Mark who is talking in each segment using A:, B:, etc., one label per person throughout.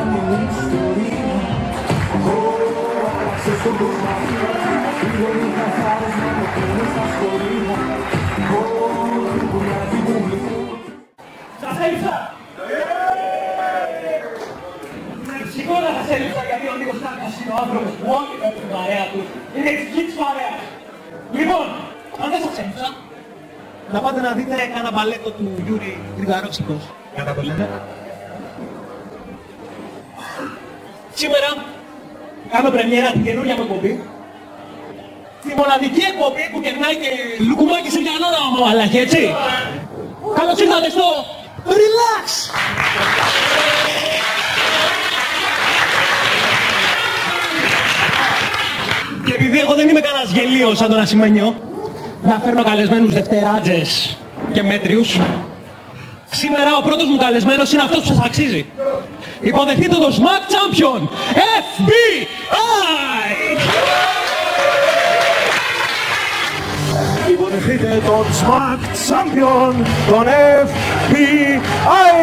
A: Σας έλειψα! Σηκώνα σας έλειψα γιατί ο Νίκος Τάκας είναι ο άνθρωπος που όλοι με την παρέα του είναι εξηγή της παρέας. Λοιπόν, αν δεν σας έλειψα, να πάτε να δείτε ένα μπαλέτο του Γιούρι Γρηγαρότσικος. Κατά το λέτε. Σήμερα κάνω πρεμιέρα την καινούργια μου εκπομπή. Τη μοναδική εκπομπή που κερνάει και λουκουμάκι σε κανόνα μαμαλάκι, έτσι. Καλώς ήρθατε στο Relax! Και επειδή εγώ δεν είμαι κανένας γελίος σαν τον Ασημένιο, να φέρνω καλεσμένους δευτεράτζες και μέτριους, σήμερα ο πρώτος μου καλεσμένος είναι αυτός που σας αξίζει. Υποδεχτείτε το Smack Champion FBI! Υποδεχτείτε τον Smack Champion, τον FBI!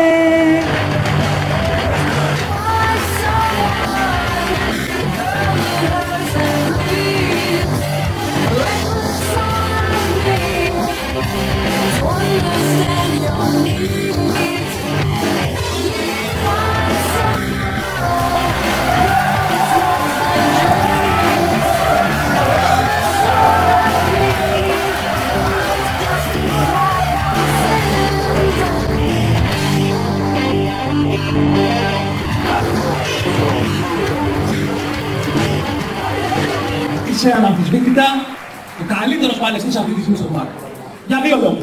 A: Είσαι αναμφισβήτητα ο καλύτερος παλαιστής αυτή τη στιγμή στον Μάρκο. Για δύο λόγους.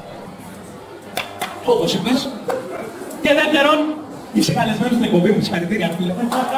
A: Όπως είπες. Και δεύτερον, είσαι καλεσμένος στην εκπομπή μου. Συγχαρητήρια, φίλε.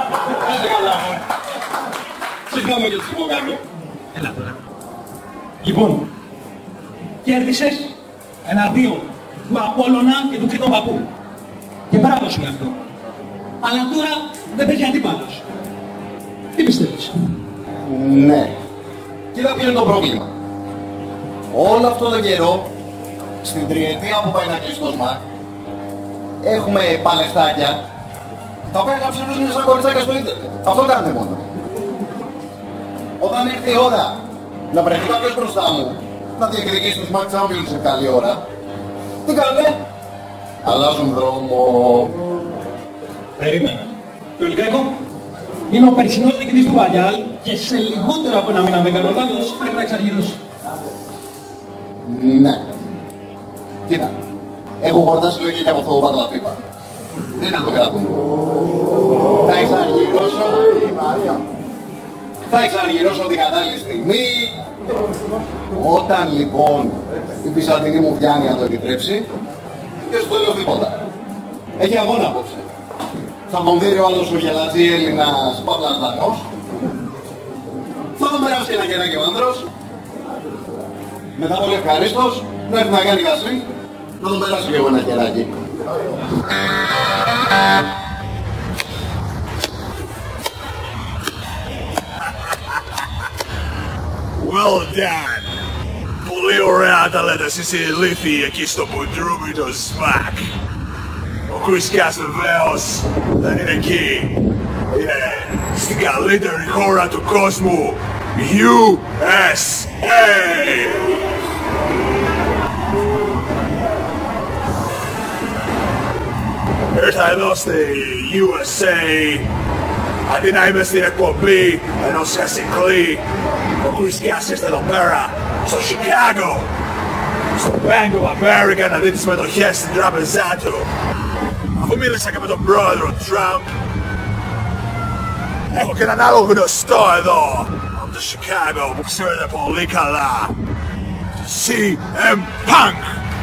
A: Συγγνώμη για το υπογάμιο. Έλα τώρα. Λοιπόν, κέρδισες εναντίον του Απόλλωνα και του Κρήτον Παππού. Και μπράβο σου γι' αυτό. Αλλά τώρα δεν παίζει αντίπαλος. Τι πιστεύεις?
B: Ναι. Κοίτα ποιο είναι το πρόβλημα. Όλο αυτό τον καιρό, στην τριετία που πάει να κλείσει το ΣΜΑΚ, έχουμε παλαιστάκια, τα οποία να ψηφίσουν σαν κοριτσάκια στο ίντερνετ. Αυτό κάνετε μόνο. Όταν ήρθε η ώρα να βρεθεί κάποιος μπροστά μου, να διεκδικήσει το Smack Champion σε καλή ώρα, τι κάνετε? Αλλάζουν δρόμο.
A: Περίμενα. Το Λυκρέκο είναι ο περσινός νικητής του Βαγιάλ και σε λιγότερο από ένα μήνα δεν κάνω λάθος πρέπει να εξαργυρώσει.
B: Ναι. Κοίτα. Έχω χορτάσει λόγια και από αυτό το παρλαφίπα. Δεν θα το κρατούν. Θα εξαργυρώσω. Θα εξαργυρώσω την κατάλληλη στιγμή. Όταν λοιπόν η Πισαντινή μου πιάνει να το επιτρέψει και στο λέω τίποτα. Έχει αγώνα απόψε. Θα τον δει ο άλλος ο γελατζή Έλληνας Παύλας Δανός. Θα τον περάσει και ένα κεράκι ο άνδρος. Μετά πολύ ευχαρίστως να έρθει να κάνει γασί, να τον περάσει και εγώ ένα κεράκι.
C: Well done! Πολύ ωραία τα λέτε εσείς οι ηλίθιοι εκεί στο πουντρούμι το ΣΜΑΚ. Ο Κρισκιάς βεβαίως δεν είναι εκεί. Είναι στην καλύτερη χώρα του κόσμου, USA! Ήρθα εδώ στη USA, αντί να είμαι στην εκπομπή ενός Χασικλή, ο Κρισκιάς ήρθε εδώ πέρα, στο Chicago, στο Bank of America να δει τις μετοχές στην τράπεζά του. Αφού μίλησα και με τον πρόεδρο Τραμπ, έχω και έναν άλλο γνωστό εδώ, από το Chicago που ξέρετε πολύ καλά, το CM Punk.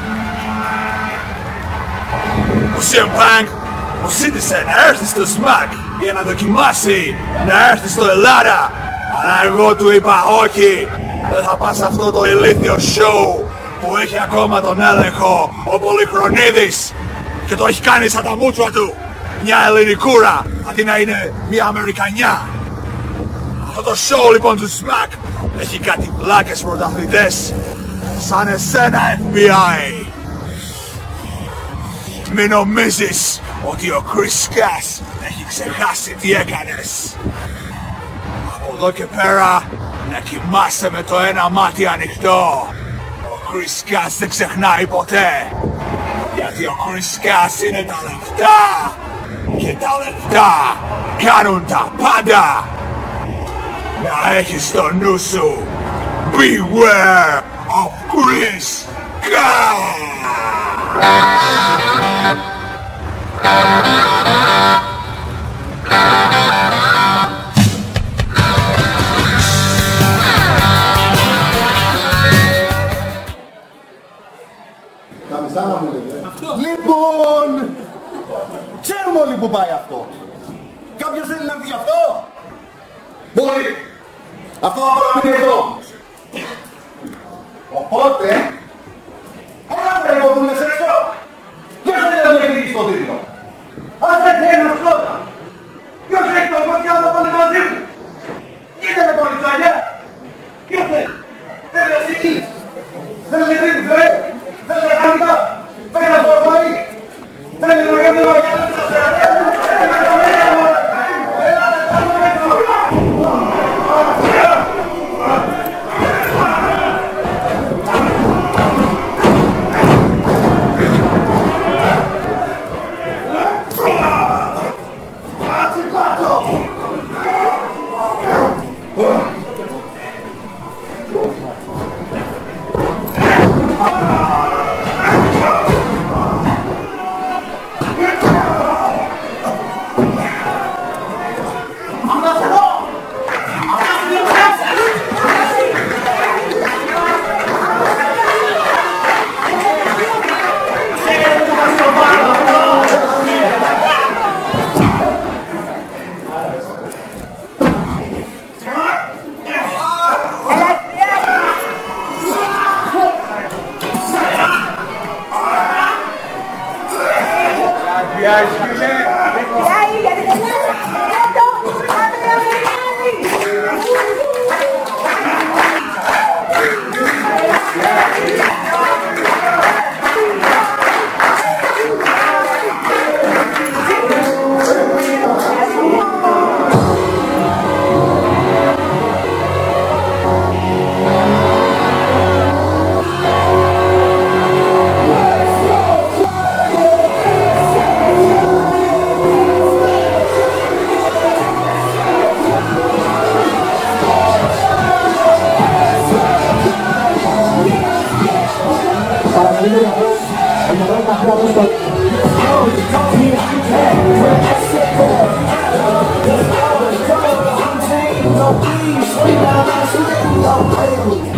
C: Ο CM Punk μου ζήτησε να έρθει στο ΣΜΑΚ για να δοκιμάσει να έρθει στο Ελλάδα, αλλά εγώ του είπα όχι, δεν θα πας σε αυτό το ηλίθιο show που έχει ακόμα τον έλεγχο ο Πολυχρονίδης και το έχει κάνει σαν τα μούτρα του μια ελληνικούρα αντί να είναι μια Αμερικανιά. Αυτό το show λοιπόν του ΣΜΑΚ έχει κάτι πλάκες πρωταθλητές σαν εσένα FBI. Μην νομίζεις ότι ο Κρίσκας έχει ξεχάσει τι έκανες. Από εδώ και πέρα να κοιμάσαι με το ένα μάτι ανοιχτό. Ο Κρίσκας δεν ξεχνάει ποτέ. Γιατί ο Κρίσκας είναι τα λεφτά. Και τα λεφτά κάνουν τα πάντα. Να έχεις στο νου σου. Beware of Κρίσκας!
B: Καμισάνα μου λέγε. Λοιπόν, ξέρουμε όλοι που πάει αυτό. Κάποιος θέλει να βγει αυτό? Μπορεί. Αυτό θα πρέπει να είναι εδώ. Οπότε, ένα πρέπει να δούμε σε έξω. Ποιος θέλει να διεκδικήσει το τίτλο? Ας έρθει ένας πρώτα. Ποιος έχει το κομμάτι να πάνε μαζί μου? Κοίτα με τον Ιτσαγιά. Ποιος θέλει? Θέλει να σηκεί. Θέλει να τρίτη φερέ. Θέλει να κάνει τα. Θέλει να φορμάει. Θέλει να κάνει τα.
D: Please,